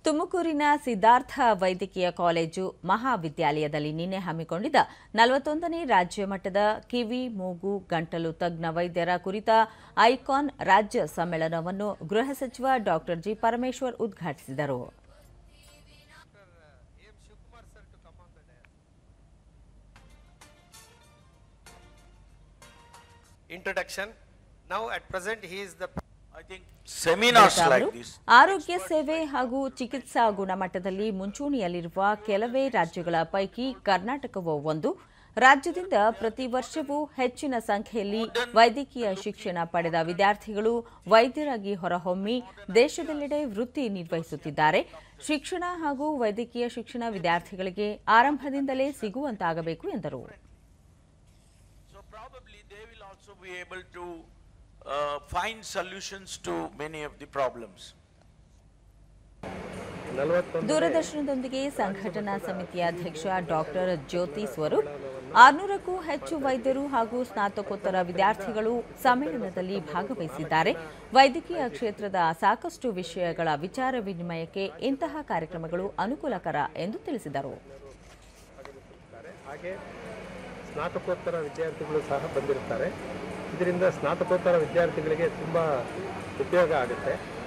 ತುಮಕೂರಿನ ಸಿದ್ಧಾರ್ಥ ವೈದ್ಯಕೀಯ ಕಾಲೇಜು ಮಹಾವಿದ್ಯಾಲಯದಲ್ಲಿ ನಿನ್ನೆ ಹಮ್ಮಿಕೊಂಡಿದ್ದ 41ನೇ ರಾಜ್ಯ ಮಟ್ಟದ ಕಿವಿ ಮೂಗು ಗಂಟಲು ತಜ್ಞ ವೈದ್ಯರ ಕುರಿತ ಐಕಾನ್ ರಾಜ್ಯ ಸಮ್ಮೇಳನವನ್ನು ಗೃಹ ಸಚಿವ ಡಾ ಜಿ ಪರಮೇಶ್ವರ್ ಉದ್ಘಾಟಿಸಿದರು. ಆರೋಗ್ಯ ಸೇವೆ ಹಾಗೂ ಚಿಕಿತ್ಸಾ ಗುಣಮಟ್ಟದಲ್ಲಿ ಮುಂಚೂಣಿಯಲ್ಲಿರುವ ಕೆಲವೇ ರಾಜ್ಯಗಳ ಪೈಕಿ ಕರ್ನಾಟಕವೂ ಒಂದು. ರಾಜ್ಯದಿಂದ ಪ್ರತಿ ವರ್ಷವೂ ಹೆಚ್ಚಿನ ಸಂಖ್ಯೆಯಲ್ಲಿ ವೈದ್ಯಕೀಯ ಶಿಕ್ಷಣ ಪಡೆದ ವಿದ್ಯಾರ್ಥಿಗಳು ವೈದ್ಯರಾಗಿ ಹೊರಹೊಮ್ಮಿ ದೇಶದೆಲ್ಲೆಡೆ ವೃತ್ತಿ ನಿರ್ವಹಿಸುತ್ತಿದ್ದಾರೆ. ಶಿಕ್ಷಣ ಹಾಗೂ ವೈದ್ಯಕೀಯ ಶಿಕ್ಷಣ ವಿದ್ಯಾರ್ಥಿಗಳಿಗೆ ಆರಂಭದಿಂದಲೇ ಸಿಗುವಂತಾಗಬೇಕು ಎಂದರು. Find solutions to many of the problems. ದೂರದರ್ಶನದೊಂದಿಗೆ ಸಂಘಟನಾ ಸಮಿತಿಯ ಅಧ್ಯಕ್ಷ ಡಾಕ್ಟರ್ ಜ್ಯೋತಿ ಸ್ವರೂಪ್ 600ಕ್ಕೂ ಹೆಚ್ಚು ವೈದ್ಯರು ಹಾಗೂ ಸ್ನಾತಕೋತ್ತರ ವಿದ್ಯಾರ್ಥಿಗಳು ಸಮ್ಮೇಳನದಲ್ಲಿ ಭಾಗವಹಿಸಿದ್ದಾರೆ. ವೈದ್ಯಕೀಯ ಕ್ಷೇತ್ರದ ಸಾಕಷ್ಟು ವಿಷಯಗಳ ವಿಚಾರ ವಿನಿಮಯಕ್ಕೆ ಇಂತಹ ಕಾರ್ಯಕ್ರಮಗಳು ಅನುಕೂಲಕರ ಎಂದು ತಿಳಿಸಿದರು. ಹಾಗೆ ಸ್ನಾತಕೋತ್ತರ ವಿದ್ಯಾರ್ಥಿಗಳು ಸಹ ಬಂದಿರುತ್ತಾರೆ. ಇದರಿಂದ ಸ್ನಾತಕೋತ್ತರ ವಿದ್ಯಾರ್ಥಿಗಳಿಗೆ ತುಂಬ ಉಪಯೋಗ ಆಗುತ್ತೆ.